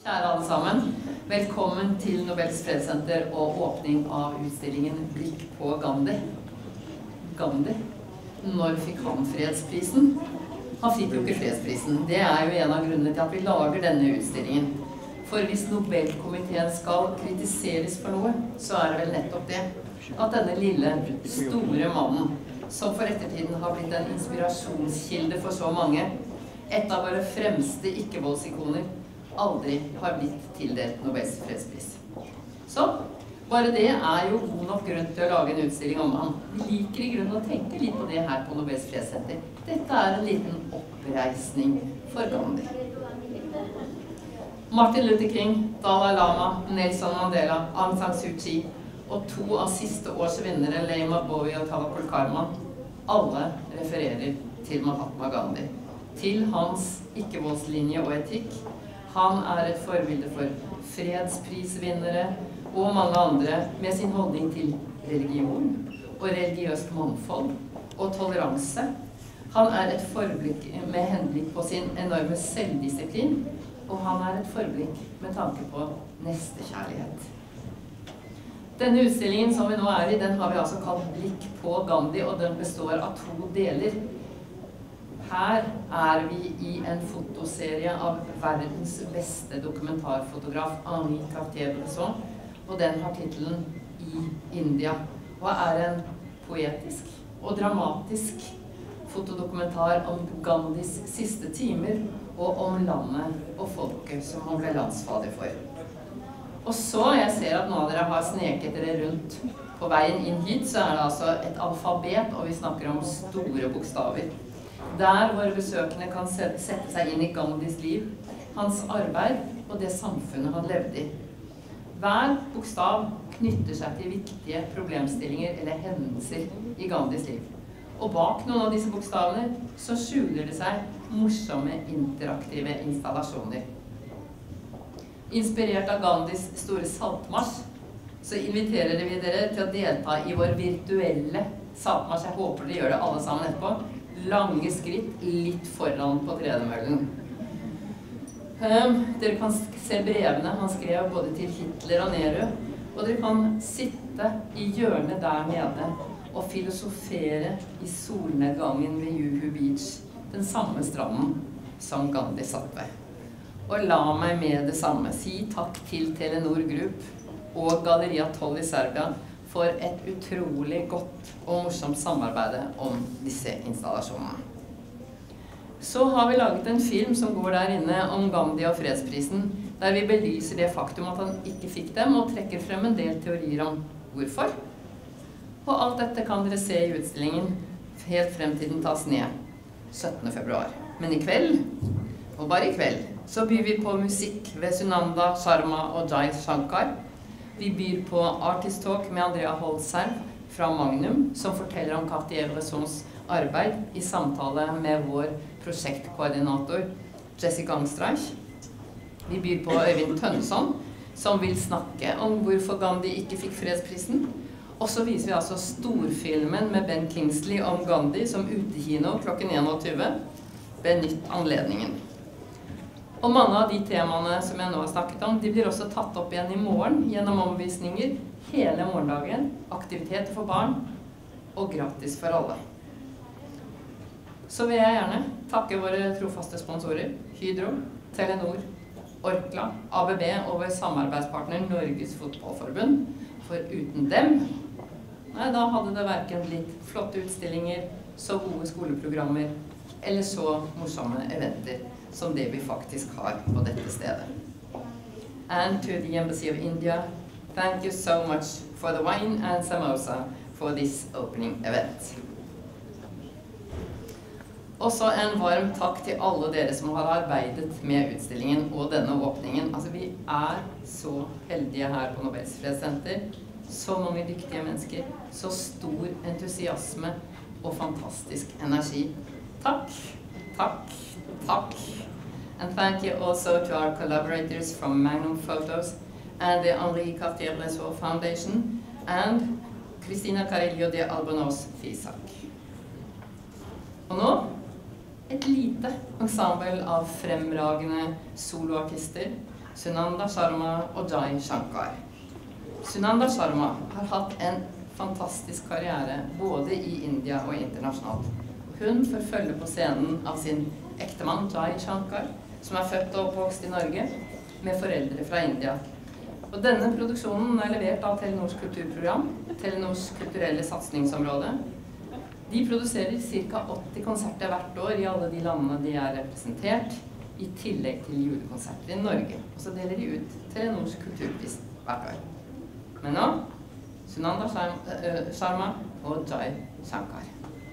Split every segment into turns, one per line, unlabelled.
Kjære alle sammen, velkommen til Nobels fredssenter og åpning av utstillingen Blikk på Gandhi. Gandhi, når fikk han fredsprisen? Han fikk jo ikke fredsprisen. Det er jo en av grunnene til at vi lager denne utstillingen. For hvis Nobelkomiteen skal kritiseres for noe, så er det vel nettopp det. At denne lille, store mannen, som for ettertiden har blitt en inspirasjonskilde for så mange, et av våre fremste ikke-voldsikoner, aldri har blitt tildelt Nobels fredspris. Så, bare det er jo god nok grunn til å lage en utstilling om ham. Vi liker i grunnen å tenke litt på det her på Nobels fredssenter. Dette er en liten oppreisning for Gandhi. Martin Luther King, Dalai Lama, Nelson Mandela, Aung San Suu Kyi og to av siste års vinnere, Leymah Gbowee og Tawakkol Karman, alle refererer til Mahatma Gandhi, til hans ikke-voldslinje og etikk. Han er et forbilde for fredsprisvinnere og mange andre med sin holdning til religion og religiøst mangfold og toleranse. Han er et forblikk med henblikk på sin enorme selvdisiplin, og han er et forblikk med tanke på nestekjærlighet. Denne utstillingen som vi nå er i, den har vi altså kalt Blikk på Gandhi, og den består av to deler. Her er vi i en fotoserie av verdens beste dokumentarfotograf, Henri Cartier-Bresson, og den har titelen «I India», og er en poetisk og dramatisk fotodokumentar om Gandhis siste timer, og om landet og folket som han ble landsfader for. Og så, jeg ser at noen av dere har sneket dere rundt på veien inn hit, så er det altså et alfabet, og vi snakker om store bokstaver. Der våre besøkende kan sette seg inn i Gandhis liv, hans arbeid og det samfunnet han levde i. Hver bokstav knytter seg til viktige problemstillinger eller hendelser i Gandhis liv. Og bak noen av disse bokstavene så skjuler det seg morsomme interaktive installasjoner. Inspirert av Gandhis store saltmarsj, så inviterer vi dere til å delta i vår virtuelle saltmarsj. Jeg håper dere gjør det alle sammen etterpå. Lange skritt litt foran på tredemøllen. Dere kan se brevene han skrev både til Hitler og Nehru, og dere kan sitte i hjørnet der nede og filosofere i solnedgangen ved Juhu Beach, den samme stranden som Gandhi satt ved. Og la meg med det samme si takk til Telenor Group og Galleria 12 i Serbia for et utrolig godt og morsomt samarbeid om disse installasjonene. Så har vi laget en film som går der inne om Gandhi og fredsprisen, der vi belyser det faktum at han ikke fikk dem, og trekker frem en del teorier om hvorfor. Og alt dette kan dere se i utstillingen helt frem til den tas ned 17. februar. Men i kveld, og bare i kveld, så byr vi på musikk ved Sunanda Sharma og Jai Shankar. Vi byr på Artist Talk med Andrea Holzheim fra Magnum, som forteller om Cartier-Bressons arbeid i samtale med vår prosjektkoordinator Jessica Angstreich. Vi byr på Øyvind Tønneson, som vil snakke om hvorfor Gandhi ikke fikk fredsprisen. Og så viser vi altså storfilmen med Ben Kingsley om Gandhi som utekino klokken 21. Benytt anledningen. Og mange av de temaene som jeg nå har snakket om, de blir også tatt opp igjen i morgen gjennom omvisninger hele morgendagen, aktiviteter for barn og gratis for alle. Så vil jeg gjerne takke våre trofaste sponsorer, Hydro, Telenor, Orkla, ABB og vår samarbeidspartner Norges Fotballforbund, for uten dem, da hadde det hverken blitt flotte utstillinger, så gode skoleprogrammer, eller så morsomme eventer som det vi faktisk har på dette stedet. And to the Embassy of India, thank you so much for the wine and samosa for this opening event. Også en varm takk til alle dere som har arbeidet med utstillingen og denne åpningen. Altså, vi er så heldige her på Nobels fredssenter. Så mange dyktige mennesker, så stor entusiasme og fantastisk energi. Takk, takk, takk. And thank you also to our collaborators from Magnum Photos and the Henri Cartier-Bresson Foundation and Cristina Carillo de Albornoz Fisak. Og nå et lite ensemble av fremragende soloartister Sunanda Sharma og Jai Shankar. Sunanda Sharma har hatt en fantastisk karriere både i India og internasjonalt. Hun får følge på scenen av sin ektemann Jai Shankar, som er født og oppvokst i Norge, med foreldre fra India. Og denne produksjonen er levert av Telenors kulturprogram, Telenors kulturelle satsingsområde. De produserer ca. 80 konserter hvert år i alle de landene de er representert, i tillegg til julekonserter i Norge. Og så deler de ut Telenors kulturpris hvert år. Men nå, Sunanda Sharma og Jai Shankar.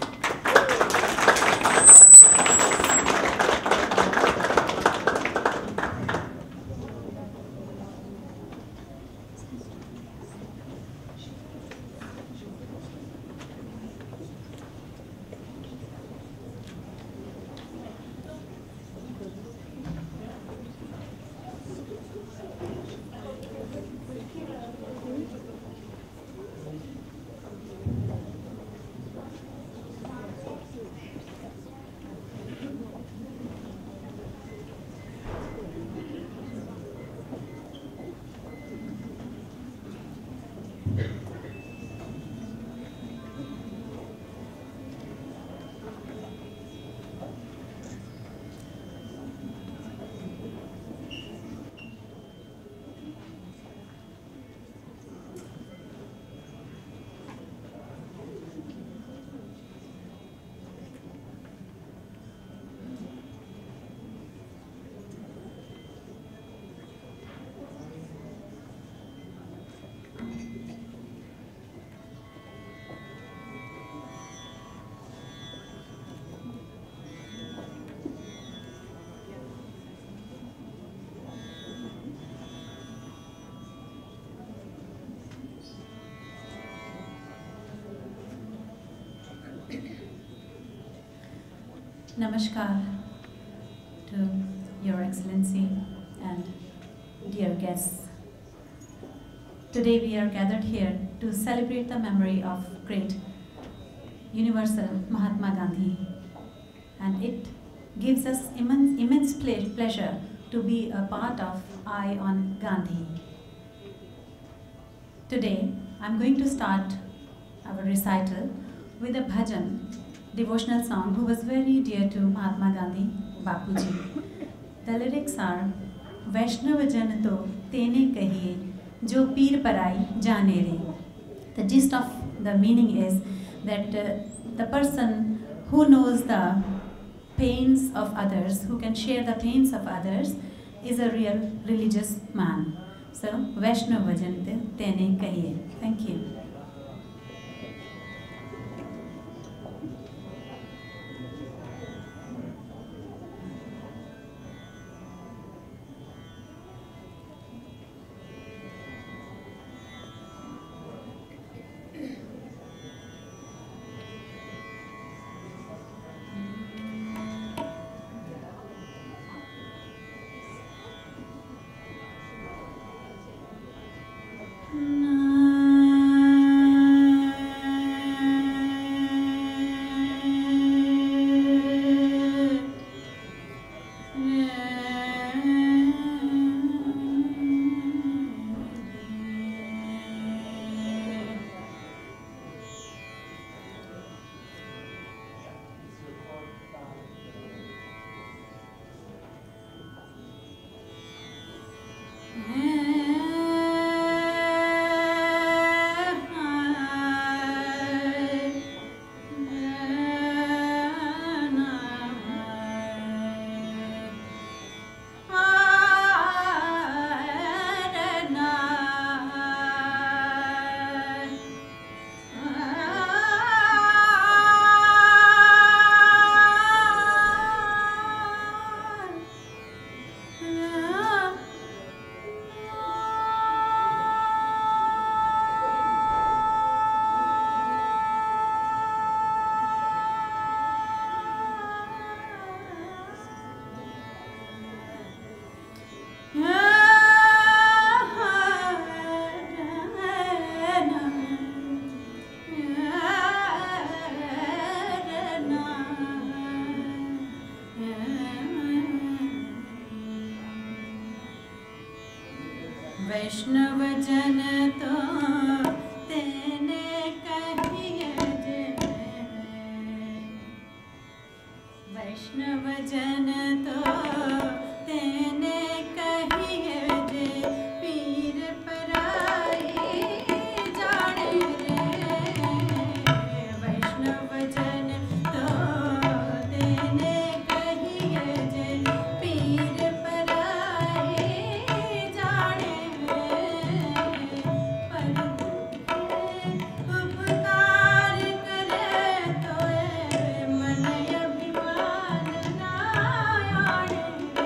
Namaskar to Your Excellency and dear guests. Today we are gathered here to celebrate the memory of great universal Mahatma Gandhi, and it gives us immense pleasure to be a part of Eye on Gandhi. Today I'm going to start our recital with a bhajan, devotional song who was very dear to Mahatma Gandhi, Bapuji. The lyrics are, Vaishnav jan to tene kahiye, jo peer parai jane re. The gist of the meaning is that the person who knows the pains of others, who can share the pains of others, is a real religious man. So, Vaishnav jan to tene kahiye. Thank you. वैष्णव जन तो तेने कहिए जे, वैष्णव जन तो तेने कहिए जे, पीर पराई जाने रे। वैष्णव जन तो तेने कहिए जे, पीर पराई जाने रे। पर उपकार करे तोए मन अभिमान ना आने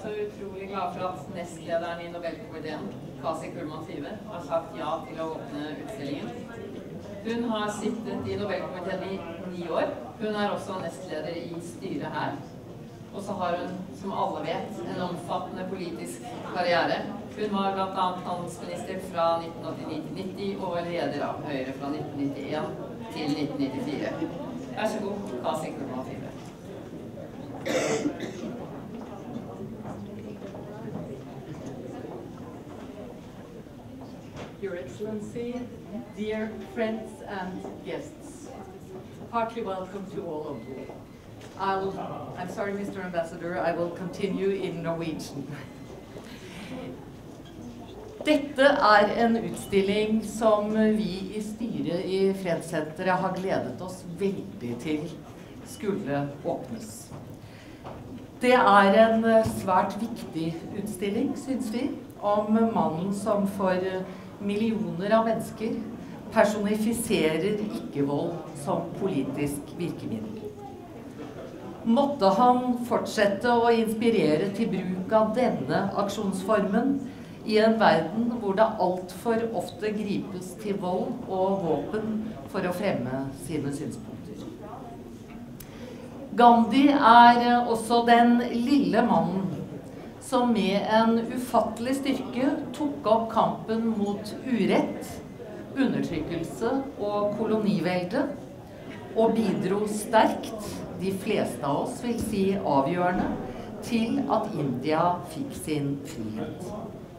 så utrolig glad for at nestlederen I Nobelkomiteen, Kaci Kullmann Five, har sagt ja til å åpne utstillingen. Hun har sittet I Nobelkomiteen I 9 år. Hun også nestleder I styret her. Og så har hun, som alle vet, en omfattende politisk karriere. Hun var blant annet handelsminister fra 1989 til 90 og leder av Høyre fra 1991 til 1994. Vær så god, Kaci Kullmann Five.
Your Excellency, dear friends and guests, heartily welcome to all of you. I'm sorry, Mr. Ambassador, I will continue in Norwegian. Dette en utstilling som vi I styret I Fredssenteret har gledet oss veldig til skulle åpnes. Det en svært viktig utstilling, synes vi, om mannen som for millioner av mennesker personifiserer ikke-vold som politisk virkemiddel. Måtte han fortsette å inspirere til bruk av denne aksjonsformen I en verden hvor det alt for ofte gripes til vold og våpen for å fremme sine synspunkter. Gandhi også den lille mannen som med en ufattelig styrke tok opp kampen mot urett, undertrykkelse og kolonivelde, og bidro sterkt, de fleste av oss vil si avgjørende, til at India fikk sin frihet.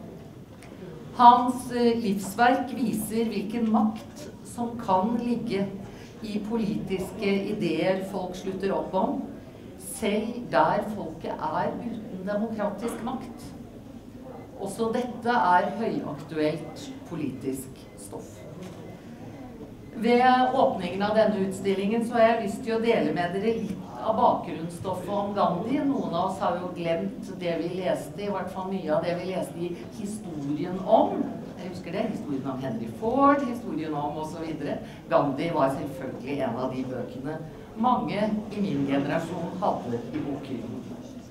Hans livsverk viser hvilken makt som kan ligge I politiske ideer folk slutter opp om, selv der folket uten demokratisk makt. Også dette høyaktuelt politisk stoff. Ved åpningen av denne utstillingen så har jeg lyst til å dele med dere litt av bakgrunnsstoffet om Gandhi. Noen av oss har jo glemt det vi leste, I hvert fall mye av det vi leste I historien om. Jeg husker det, historien om Henry Ford, historien om og så videre. Gandhi var selvfølgelig en av de bøkene mange I min generasjon hadde I bokhyllen.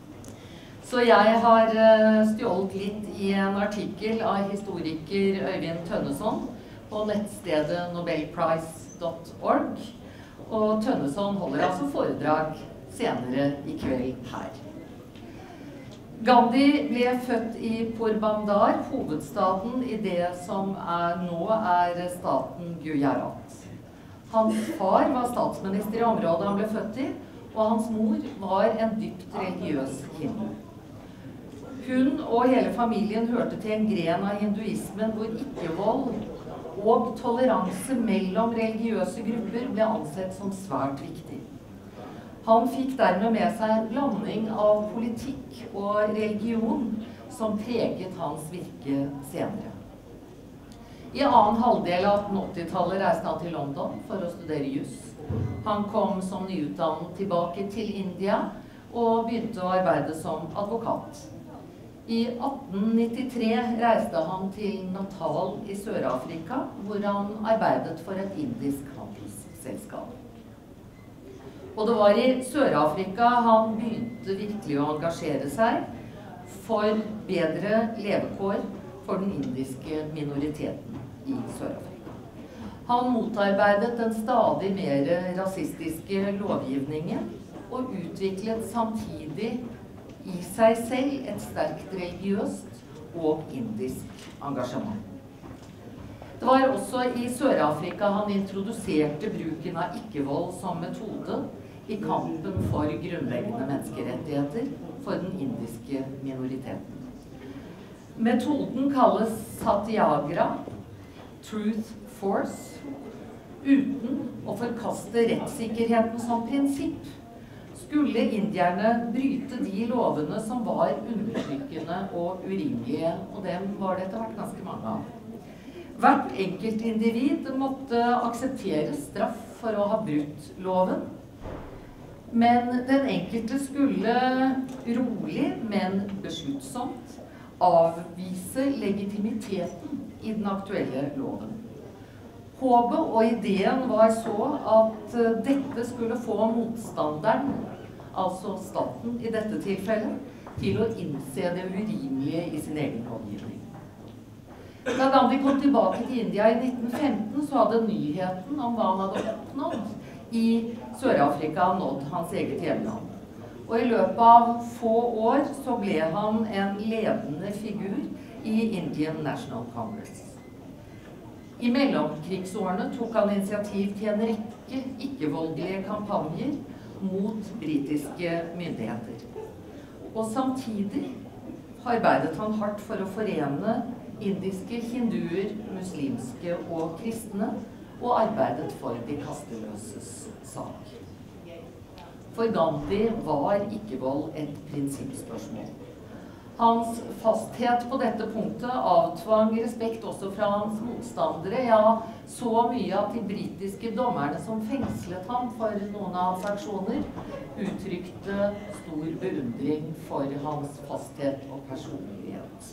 Så jeg har stjålet litt I en artikkel av historiker Øyvind Tønneson på nettstedet nobelprize.org, og Tønneson holder altså foredrag senere I kveld her. Gandhi ble født I Porbandar, hovedstaden I det som nå staten Gujarat. Hans far var statsminister I området han ble født I, og hans mor var en dypt religiøs hindu. Hun og hele familien hørte til en gren av hinduismen hvor ikke-vold og toleranse mellom religiøse grupper ble ansett som svært viktig. Han fikk dermed med seg en blanding av politikk og religion som preget hans virke senere. I annen halvdel av 1880-tallet reiste han til London for å studere jus. Han kom som nyutdannet tilbake til India og begynte å arbeide som advokat. I 1893 reiste han til Natal I Sør-Afrika, hvor han arbeidet for et indisk handelsselskap. Og det var I Sør-Afrika han begynte virkelig å engasjere seg for bedre levekår for den indiske minoriteten I Sør-Afrika. Han motarbeidet den stadig mer rasistiske lovgivningen og utviklet samtidig I seg selv et sterkt religiøst og indisk engasjement. Det var også I Sør-Afrika han introduserte bruken av ikke-vold som metode I kampen for grunnleggende menneskerettigheter for den indiske minoriteten. Metoden kalles satyagraha, truth force, uten å forkaste rettssikkerheten som prinsipp. Skulle indierne bryte de lovene som var undertrykkende og urimelige, og dem var det etter hvert ganske mange av. Hvert enkelt individ måtte akseptere straff for å ha brutt loven, men den enkelte skulle rolig, men besluttsomt, avvise legitimiteten I den aktuelle loven. Håpet og ideen var så at dette skulle få motstanderen, altså staten I dette tilfellet, til å innse det urimelige i sin egen lovgivning. Da Gandhi kom tilbake til India i 1915, så hadde nyheten om hva han hadde oppnådd i Sør-Afrika nådd hans eget hjemland. Og i løpet av få år så ble han en ledende figur i Indian National Congress. I mellomkrigsårene tok han initiativ til en rekke ikke-voldelige kampanjer mot britiske myndigheter. Og samtidig arbeidet han hardt for å forene indiske hinduer, muslimske og kristne, og arbeidet for de kasteløses sak. For Gandhi var ikke-vold et prinsippspørsmål. Hans fasthet på dette punktet avtvang respekt også fra hans motstandere, ja, så mye at de britiske dommerne som fengslet ham for noen av hans aksjoner, uttrykte stor beundring for hans fasthet og personlighet.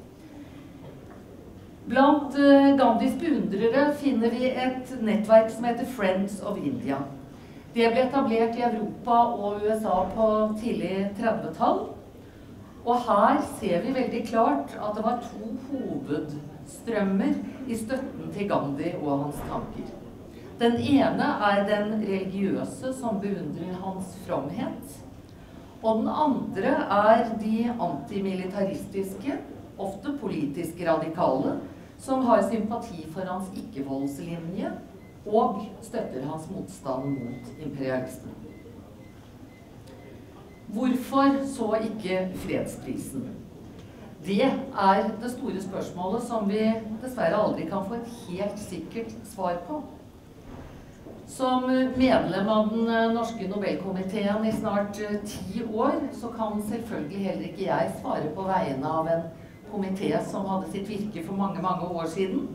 Blant Gandhis beundrere finner vi et nettverk som heter Friends of India. Det ble etablert i Europa og USA på tidlig 30-tall. Og her ser vi veldig klart at det var to hovedstrømmer i støtten til Gandhi og hans tanker. Den ene er den religiøse som beundrer hans fromhet. Og den andre er de antimilitaristiske, ofte politisk radikale, som har sympati for hans ikke-voldslinje og støtter hans motstand mot imperialismen. Hvorfor så ikke fredsprisen? Det er det store spørsmålet som vi dessverre aldri kan få et helt sikkert svar på. Som medlem av den norske Nobelkomiteen i snart 10 år, så kan selvfølgelig heller ikke jeg svare på vegne av en komité som hadde sitt virke for mange, mange år siden.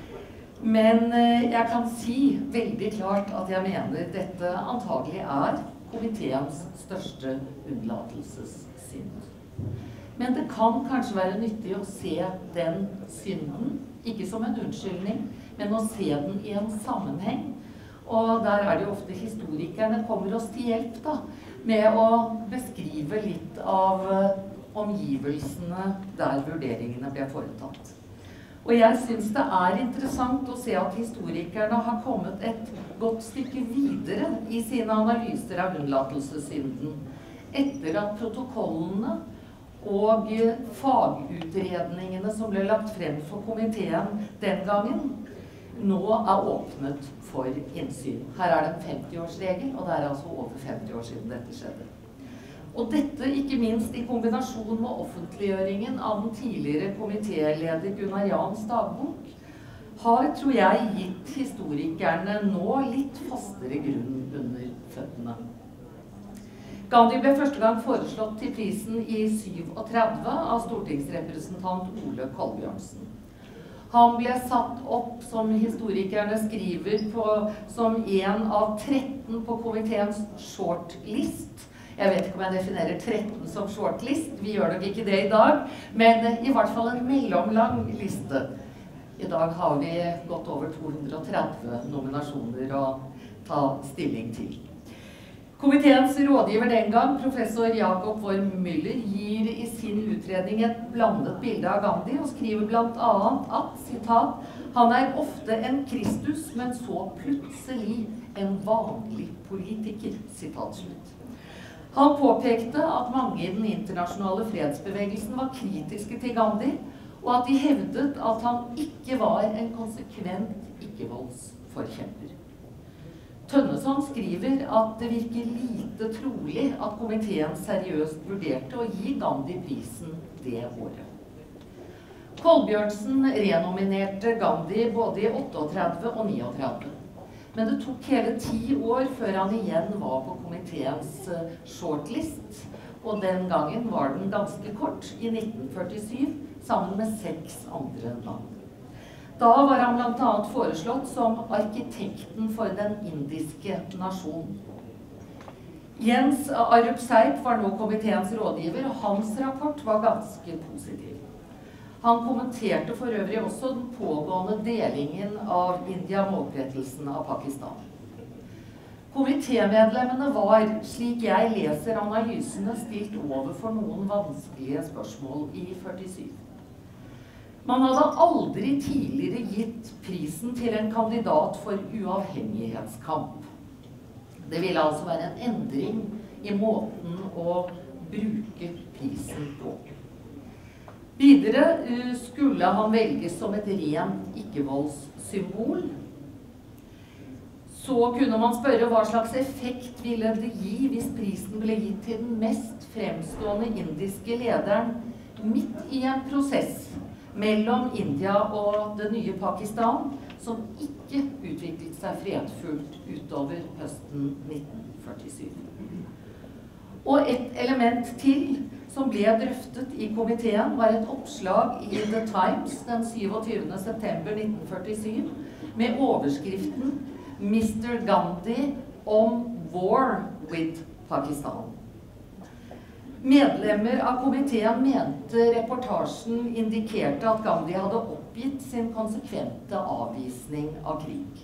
Men jeg kan si veldig klart at jeg mener dette antagelig er komiteens største unnlatelsessynd. Men det kan kanskje være nyttig å se den synden, ikke som en unnskyldning, men å se den i en sammenheng. Og der er det jo ofte historikerne kommer oss til hjelp da, med å beskrive litt av omgivelsene der vurderingene ble foretatt. Og jeg synes det er interessant å se at historikerne har kommet et godt stykke videre i sine analyser av unnlatelsessynden, etter at protokollene og fagutredningene som ble lagt frem for komiteen den gangen, nå er åpnet for innsyn. Her er det en 50-årsregel, og det er altså over 50 år siden dette skjedde. Og dette ikke minst i kombinasjon med offentliggjøringen av den tidligere komitéleder Gunnar Jans dagbok, har, tror jeg, gitt historikerne nå litt fastere grunn under føttene. Gandhi ble første gang foreslått til prisen i 37 av stortingsrepresentant Ole Kolbjørnsen. Han ble satt opp, som historikerne skriver, som en av 13 på komiteens shortlist. Jeg vet ikke om jeg definerer 13 som shortlist, vi gjør nok ikke det i dag, men i hvert fall en mellomlang liste. I dag har vi gått over 230 nominasjoner å ta stilling til. Komiteens rådgiver den gang, professor Jakob Worm Müller, gir i sin utredning et blandet bilde av Gandhi og skriver blant annet at, sitat, «Han er ofte en Kristus, men så plutselig en vanlig politiker», sitat slutt. Han påpekte at mange i den internasjonale fredsbevegelsen var kritiske til Gandhi, og at de hevdet at han ikke var en konsekvent ikke-voldsforkjemper. Tønneson skriver at det virker lite trolig at komiteen seriøst vurderte å gi Gandhi prisen det året. Kolbjørnsen renominerte Gandhi både i 38 og 39. Men det tok hele 10 år før han igjen var på komiteens shortlist, og den gangen var den ganske kort, i 1947, sammen med 6 andre land. Da var han blant annet foreslått som arkitekten for den indiske nasjonen. Jens Arup Seip var nå komiteens rådgiver, og hans rapport var ganske positiv. Han kommenterte for øvrig også den pågående delingen av India med opprettelsen av Pakistan. Komitémedlemmene var, slik jeg leser analysene, stilt overfor noen vanskelige spørsmål i 47. Man hadde aldri tidligere gitt prisen til en kandidat for uavhengighetskamp. Det ville altså være en endring i måten å bruke prisen på. Videre skulle han velges som et rent ikke-voldssymbol. Så kunne man spørre hva slags effekt ville det gi hvis prisen ble gitt til den mest fremstående indiske lederen midt i en prosess mellom India og det nye Pakistan, som ikke utviklet seg fredfullt utover høsten 1947. Og et element til som ble drøftet i komiteen var et oppslag i The Times den 27. september 1947 med overskriften Mr. Gandhi on war with Pakistan. Medlemmer av komiteen mente reportasjen indikerte at Gandhi hadde oppgitt sin konsekvente avvisning av krig.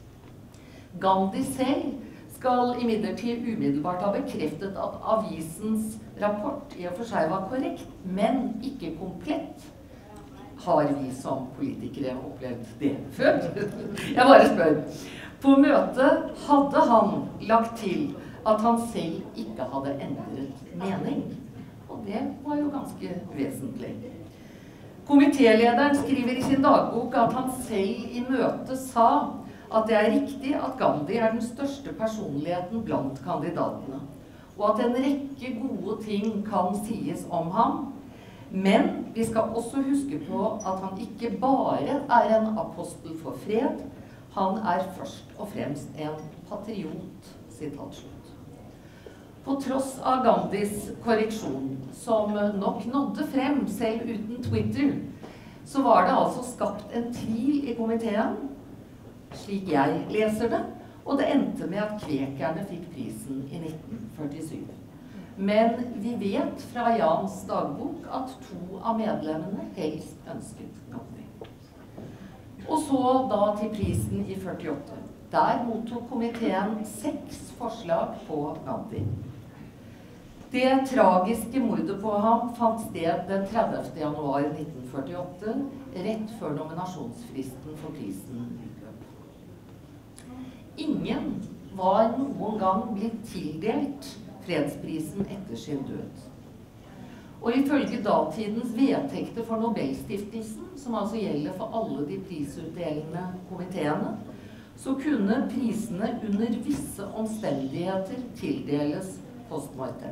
Gandhi selv skal imidlertid umiddelbart ha bekreftet at avisens rapport i og for seg var korrekt, men ikke komplett. Har vi som politikere opplevd det før? Jeg bare spør. På møtet hadde han lagt til at han selv ikke hadde endret mening. Og det var jo ganske vesentlig. Komitélederen skriver i sin dagbok at han selv i møtet sa at det er riktig at Gandhi er den største personligheten blant kandidatene, og at en rekke gode ting kan sies om ham, men vi skal også huske på at han ikke bare er en apostel for fred, han er først og fremst en patriot, sitat slutt. På tross av Gandhis korreksjon, som nok nådde frem selv uten Twitter, så var det altså skapt en tvil i komiteen, slik jeg leser det, og det endte med at kvekerne fikk prisen i 1947. Men vi vet fra Jans dagbok at 2 av medlemmene helst ønsket Gandhi. Og så da til prisen i 48. Der mottok komiteen 6 forslag på Gandhi. Det tragiske mordet på ham fant sted den 30. januar 1948, rett før nominasjonsfristen for prisen utløp. Ingen var noen gang blitt tildelt fredsprisen etter sin død. Og ifølge datidens vedtekter for Nobelstiftelsen, som altså gjelder for alle de prisutdelende komiteene, så kunne prisene under visse omstendigheter tildeles postmortem.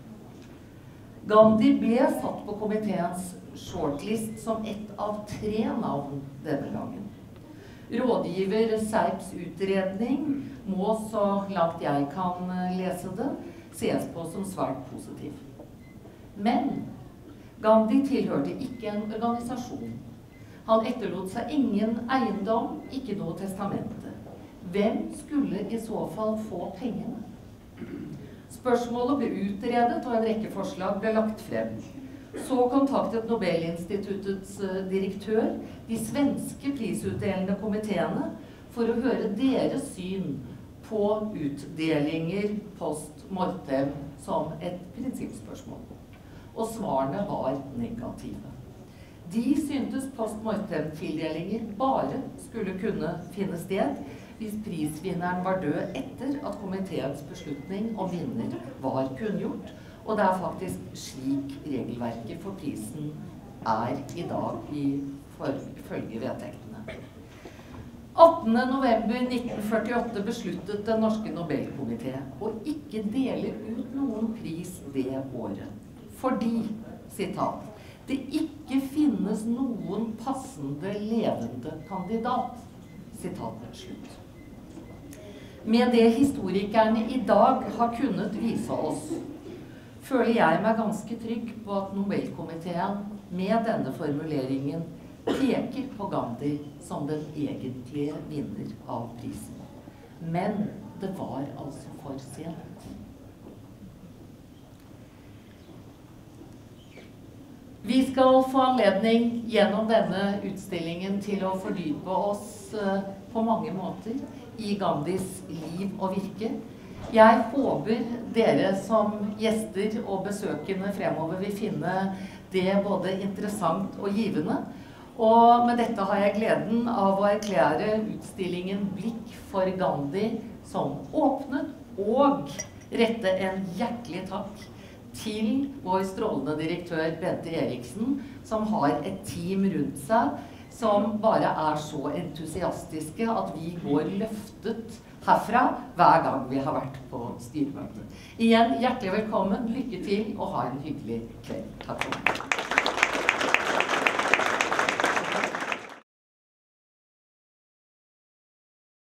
Gandhi ble satt på komiteens shortlist som ett av 3 navn denne gangen. Rådgiver Seips utredning må, så langt jeg kan lese det, ses på som svært positiv. Men Gandhi tilhørte ikke en organisasjon. Han etterlot seg ingen eiendom, ikke noe testamente. Hvem skulle i så fall få pengene? Spørsmålet ble utredet, og en rekke forslag ble lagt frem. Så kontaktet Nobelinstituttets direktør de svenske prisutdelende komiteene for å høre deres syn på utdelinger post mortem som et prinsippspørsmål. Og svarene var negative. De syntes post mortem-tildelinger bare skulle kunne finne sted hvis prisvinneren var død etter at komiteens beslutning om vinner var kunngjort, og det er faktisk slik regelverket for prisen er i dag ifølge vedtektene. 18. november 1948 besluttet den norske Nobelkomité å ikke dele ut noen pris det året. Fordi, sitat, det ikke finnes noen passende levende kandidat, sitat slutt. Med det historikerne i dag har kunnet vise oss, føler jeg meg ganske trygg på at Nobelkomiteen med denne formuleringen peker på Gandhi som den egentlige vinner av prisen. Men det var altså for sent. Vi skal få anledning gjennom denne utstillingen til å fordype oss på mange måter i Gandhis liv og virke. Jeg håper dere som gjester og besøkende fremover vil finne det både interessant og givende. Og med dette har jeg gleden av å erklære utstillingen Blikk for Gandhi som åpnet, og rette en hjertelig takk til vår strålende direktør Bente Eriksen, som har et team rundt seg som bare er så entusiastiske at vi går løftet herfra hver gang vi har vært på styremøte. Igjen, hjertelig velkommen, lykke til og ha en hyggelig kveld. Takk for meg.